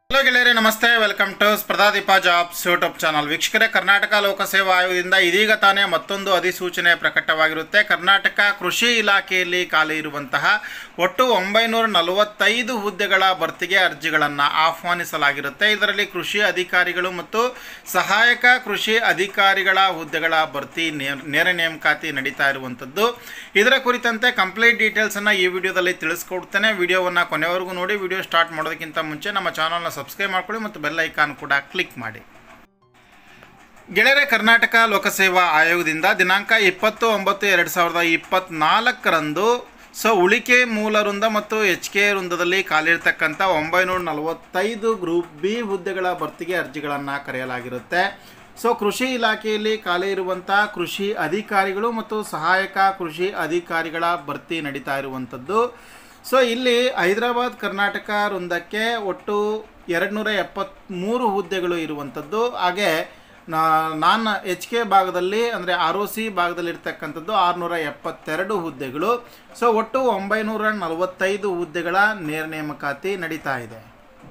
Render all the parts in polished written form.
Hello ಗೆಳೆಯರೇ, ನಮಸ್ತೆ. Welcome to Spardhadeepa jobs YouTube channel. ವೀಕ್ಷಕರೇ, ಕರ್ನಾಟಕ ಲೋಕಸೇವಾ ಆಯೋಗದಿಂದ ಇದೀಗ ತಾನೇ ಮತ್ತೊಂದು ಅಧಿಸೂಚನೆ ಪ್ರಕಟವಾಗಿರುತ್ತೆ. ಕರ್ನಾಟಕ ಕೃಷಿ ಇಲಾಖೆಯಲ್ಲಿ ಖಾಲಿ ಇರುವಂತಹ ಒಟ್ಟು 945 ಹುದ್ದೆಗಳ ಭರ್ತಿಗೆ ಅರ್ಜಿಗಳನ್ನು ಆಹ್ವಾನಿಸಲಾಗಿರುತ್ತೆ. ಇದರಲ್ಲಿ ಕೃಷಿ ಅಧಿಕಾರಿಗಳು ಮತ್ತು ಸಹಾಯಕ ಕೃಷಿ ಅಧಿಕಾರಿಗಳ ಹುದ್ದೆಗಳ ಭರ್ತಿ ನೇರ ನೇಮಕಾತಿ ನಡೀತಾ ಇರುವಂಥದ್ದು. ಇದರ ಕುರಿತಂತೆ ಕಂಪ್ಲೀಟ್ ಡೀಟೇಲ್ಸನ್ನು ಈ ವಿಡಿಯೋದಲ್ಲಿ ತಿಳಿಸ್ಕೊಡ್ತೇನೆ. ವಿಡಿಯೋವನ್ನು ಕೊನೆವರೆಗೂ ನೋಡಿ. ವಿಡಿಯೋ ಸ್ಟಾರ್ಟ್ ಮಾಡೋದಕ್ಕಿಂತ ಮುಂಚೆ ನಮ್ಮ ಚಾನಲ್ನ ಸಬ್ಸ್ಕ್ರೈಬ್ ಮಾಡ್ಕೊಳ್ಳಿ ಮತ್ತು ಬೆಲ್ ಐಕಾನ್ ಕೂಡ ಕ್ಲಿಕ್ ಮಾಡಿ. ಗೆಳೆಯರೇ, ಕರ್ನಾಟಕ ಲೋಕಸೇವಾ ಆಯೋಗದಿಂದ ದಿನಾಂಕ 20/9/2024 ಉಳಿಕೆ ಮೂಲ ವೃಂದ ಮತ್ತು HK ವೃಂದದಲ್ಲಿ ಖಾಲಿರ್ತಕ್ಕಂಥ 945 ಗ್ರೂಪ್ ಬಿ ಹುದ್ದೆಗಳ ಭರ್ತಿಗೆ ಅರ್ಜಿಗಳನ್ನು ಕರೆಯಲಾಗಿರುತ್ತೆ. ಕೃಷಿ ಇಲಾಖೆಯಲ್ಲಿ ಖಾಲಿ ಇರುವಂಥ ಕೃಷಿ ಅಧಿಕಾರಿಗಳು ಮತ್ತು ಸಹಾಯಕ ಕೃಷಿ ಅಧಿಕಾರಿಗಳ ಭರ್ತಿ ನಡೀತಾ ಇರುವಂಥದ್ದು. ಇಲ್ಲಿ ಹೈದರಾಬಾದ್ ಕರ್ನಾಟಕ ವೃಂದಕ್ಕೆ ಒಟ್ಟು 273 ಹುದ್ದೆಗಳು ಇರುವಂಥದ್ದು. ಹಾಗೆ HK ಭಾಗದಲ್ಲಿ ಅಂದರೆ ROC ಭಾಗದಲ್ಲಿ ಇರ್ತಕ್ಕಂಥದ್ದು 672 ಹುದ್ದೆಗಳು. ಒಟ್ಟು 945 ಹುದ್ದೆಗಳ ನೇರ ನೇಮಕಾತಿ ನಡೀತಾ ಇದೆ.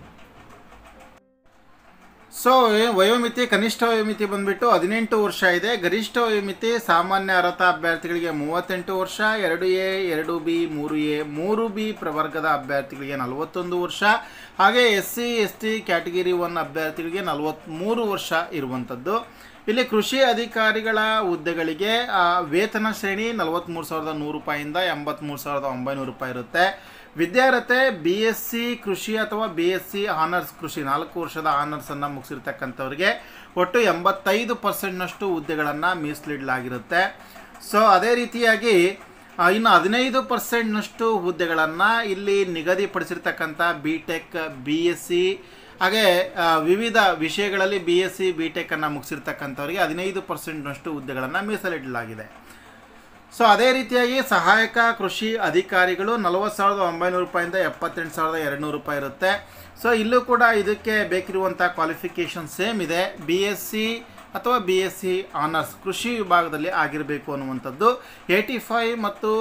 ವಯೋಮಿತಿ, ಕನಿಷ್ಠ ವಯೋಮಿತಿ ಬಂದುಬಿಟ್ಟು 18 ವರ್ಷ ಇದೆ. ಗರಿಷ್ಠ ವಯೋಮಿತಿ ಸಾಮಾನ್ಯ ಅರ್ಹತಾ ಅಭ್ಯರ್ಥಿಗಳಿಗೆ 38 ವರ್ಷ, 2A, 2B, 3A, 3B ಪ್ರವರ್ಗದ ಅಭ್ಯರ್ಥಿಗಳಿಗೆ 41 ವರ್ಷ, ಹಾಗೆ SC ST ಕ್ಯಾಟಗಿರಿ 1 ಅಭ್ಯರ್ಥಿಗಳಿಗೆ 43 ವರ್ಷ ಇರುವಂಥದ್ದು. ಇಲ್ಲಿ ಕೃಷಿ ಅಧಿಕಾರಿಗಳ ಹುದ್ದೆಗಳಿಗೆ ವೇತನ ಶ್ರೇಣಿ 43,100 ರೂಪಾಯಿಂದ 83,900 ರೂಪಾಯಿ ಇರುತ್ತೆ. ವಿದ್ಯಾರ್ಹತೆ BSc ಕೃಷಿ ಅಥವಾ BSc ಆನರ್ಸ್ ಕೃಷಿ 4 ವರ್ಷದ ಆನರ್ಸನ್ನು ಮುಗಿಸಿರ್ತಕ್ಕಂಥವ್ರಿಗೆ ಒಟ್ಟು 85% ಹುದ್ದೆಗಳನ್ನು ಮೀಸಲಿಡಲಾಗಿರುತ್ತೆ. ಅದೇ ರೀತಿಯಾಗಿ ಇನ್ನು 15% ಹುದ್ದೆಗಳನ್ನು ಇಲ್ಲಿ ನಿಗದಿಪಡಿಸಿರ್ತಕ್ಕಂಥ BTech, BSc ಹಾಗೆ ವಿವಿಧ ವಿಷಯಗಳಲ್ಲಿ BSc BTech ಅನ್ನು ಮುಗಿಸಿರ್ತಕ್ಕಂಥವ್ರಿಗೆ 15% ಹುದ್ದೆಗಳನ್ನು ಮೀಸಲಿಡಲಾಗಿದೆ. ಅದೇ ರೀತಿಯಾಗಿ ಸಹಾಯಕ ಕೃಷಿ ಅಧಿಕಾರಿಗಳು 40,900 ರೂಪಾಯಿಂದ 78,200 ರೂಪಾಯಿ ಇರುತ್ತೆ. ಇಲ್ಲೂ ಕೂಡ ಇದಕ್ಕೆ ಬೇಕಿರುವಂಥ ಕ್ವಾಲಿಫಿಕೇಷನ್ ಸೇಮ್ ಇದೆ. BSc ಅಥವಾ BSc ಆನರ್ಸ್ ಕೃಷಿ ವಿಭಾಗದಲ್ಲಿ ಆಗಿರಬೇಕು ಅನ್ನುವಂಥದ್ದು. 85 ಮತ್ತು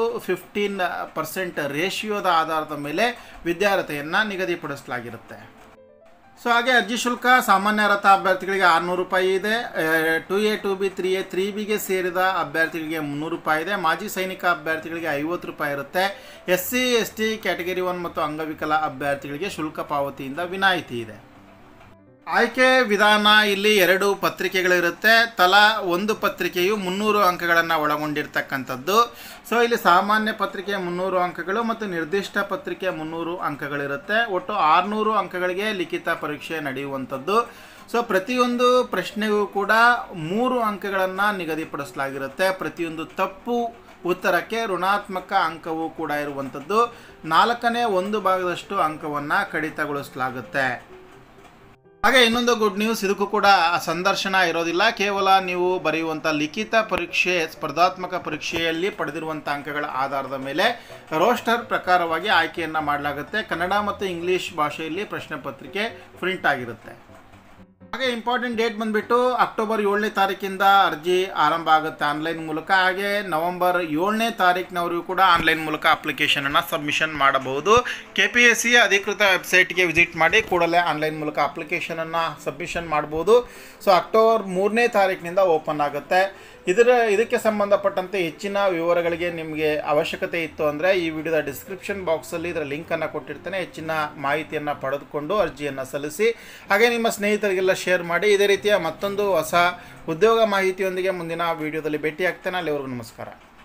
15% ರೇಷಿಯೋದ ಆಧಾರದ ಮೇಲೆ ವಿದ್ಯಾರ್ಹತೆಯನ್ನು ನಿಗದಿಪಡಿಸಲಾಗಿರುತ್ತೆ. ಹಾಗೆ ಅರ್ಜಿ ಶುಲ್ಕ ಸಾಮಾನ್ಯ ಅರ್ಹತಾ ಅಭ್ಯರ್ಥಿಗಳಿಗೆ 600 ರೂಪಾಯಿ ಇದೆ. 2A, 2B, 3A, 3Bಗೆ ಸೇರಿದ ಅಭ್ಯರ್ಥಿಗಳಿಗೆ 300 ರೂಪಾಯಿ ಇದೆ. ಮಾಜಿ ಸೈನಿಕ ಅಭ್ಯರ್ಥಿಗಳಿಗೆ 50 ರೂಪಾಯಿ ಇರುತ್ತೆ. SC ST ಕ್ಯಾಟಗರಿ 1 ಮತ್ತು ಅಂಗವಿಕಲ ಅಭ್ಯರ್ಥಿಗಳಿಗೆ ಶುಲ್ಕ ಪಾವತಿಯಿಂದ ವಿನಾಯಿತಿ ಇದೆ. ಆಯ್ಕೆ ವಿಧಾನ ಇಲ್ಲಿ 2 ಪತ್ರಿಕೆಗಳಿರುತ್ತೆ. ತಲಾ ಒಂದು ಪತ್ರಿಕೆಯು 300 ಅಂಕಗಳನ್ನು ಒಳಗೊಂಡಿರ್ತಕ್ಕಂಥದ್ದು. ಇಲ್ಲಿ ಸಾಮಾನ್ಯ ಪತ್ರಿಕೆ 300 ಅಂಕಗಳು ಮತ್ತು ನಿರ್ದಿಷ್ಟ ಪತ್ರಿಕೆ 300 ಅಂಕಗಳಿರುತ್ತೆ. ಒಟ್ಟು 600 ಅಂಕಗಳಿಗೆ ಲಿಖಿತ ಪರೀಕ್ಷೆ ನಡೆಯುವಂಥದ್ದು. ಪ್ರತಿಯೊಂದು ಪ್ರಶ್ನೆಗೂ ಕೂಡ 3 ಅಂಕಗಳನ್ನು ನಿಗದಿಪಡಿಸಲಾಗಿರುತ್ತೆ. ಪ್ರತಿಯೊಂದು ತಪ್ಪು ಉತ್ತರಕ್ಕೆ ಋಣಾತ್ಮಕ ಅಂಕವೂ ಕೂಡ ಇರುವಂಥದ್ದು. 4ನೇ 1 ಭಾಗದಷ್ಟು ಅಂಕವನ್ನು ಕಡಿತಗೊಳಿಸಲಾಗುತ್ತೆ. ಹಾಗೆ ಇನ್ನೊಂದು ಗುಡ್ ನ್ಯೂಸ್, ಇದಕ್ಕೂ ಕೂಡ ಸಂದರ್ಶನ ಇರೋದಿಲ್ಲ. ಕೇವಲ ನೀವು ಬರೆಯುವಂಥ ಲಿಖಿತ ಪರೀಕ್ಷೆ, ಸ್ಪರ್ಧಾತ್ಮಕ ಪರೀಕ್ಷೆಯಲ್ಲಿ ಪಡೆದಿರುವಂಥ ಅಂಕಗಳ ಆಧಾರದ ಮೇಲೆ ರೋಸ್ಟರ್ ಪ್ರಕಾರವಾಗಿ ಆಯ್ಕೆಯನ್ನು ಮಾಡಲಾಗುತ್ತೆ. ಕನ್ನಡ ಮತ್ತು ಇಂಗ್ಲೀಷ್ ಭಾಷೆಯಲ್ಲಿ ಪ್ರಶ್ನೆ ಪತ್ರಿಕೆ ಪ್ರಿಂಟ್ ಆಗಿರುತ್ತೆ. ಹಾಗೆ ಇಂಪಾರ್ಟೆಂಟ್ ಡೇಟ್ ಬಂದುಬಿಟ್ಟು ಅಕ್ಟೋಬರ್ 7ನೇ ತಾರೀಕಿಂದ ಅರ್ಜಿ ಆರಂಭ ಆಗುತ್ತೆ ಆನ್ಲೈನ್ ಮೂಲಕ. ಹಾಗೆ ನವೆಂಬರ್ 7ನೇ ತಾರೀಕಿನವರೆಗೂ ಕೂಡ ಆನ್ಲೈನ್ ಮೂಲಕ ಅಪ್ಲಿಕೇಶನನ್ನು ಸಬ್ಮಿಷನ್ ಮಾಡಬಹುದು. KPSC ಅಧಿಕೃತ ವೆಬ್ಸೈಟ್ಗೆ ವಿಸಿಟ್ ಮಾಡಿ ಕೂಡಲೇ ಆನ್ಲೈನ್ ಮೂಲಕ ಅಪ್ಲಿಕೇಶನನ್ನು ಸಬ್ಮಿಷನ್ ಮಾಡ್ಬೋದು. ಅಕ್ಟೋಬರ್ 3ನೇ ತಾರೀಕಿನಿಂದ ಓಪನ್ ಆಗುತ್ತೆ. ಇದಕ್ಕೆ ಸಂಬಂಧಪಟ್ಟಂತೆ ಹೆಚ್ಚಿನ ವಿವರಗಳಿಗೆ ನಿಮಗೆ ಅವಶ್ಯಕತೆ ಇತ್ತು ಅಂದರೆ ಈ ವಿಡಿಯೋದ ಡಿಸ್ಕ್ರಿಪ್ಷನ್ ಬಾಕ್ಸಲ್ಲಿ ಇದರ ಲಿಂಕನ್ನು ಕೊಟ್ಟಿರ್ತೇನೆ. ಹೆಚ್ಚಿನ ಮಾಹಿತಿಯನ್ನು ಪಡೆದುಕೊಂಡು ಅರ್ಜಿಯನ್ನು ಸಲ್ಲಿಸಿ. ಹಾಗೆ ನಿಮ್ಮ ಸ್ನೇಹಿತರಿಗೆಲ್ಲ ಶೇರ್ ಮಾಡಿ. ಇದೇ ರೀತಿಯ ಮತ್ತೊಂದು ಹೊಸ ಉದ್ಯೋಗ ಮಾಹಿತಿಯೊಂದಿಗೆ ಮುಂದಿನ ವಿಡಿಯೋದಲ್ಲಿ ಭೇಟಿ ಆಗ್ತೇನೆ. ಅಲ್ಲಿವರೆಗೂ ನಮಸ್ಕಾರ.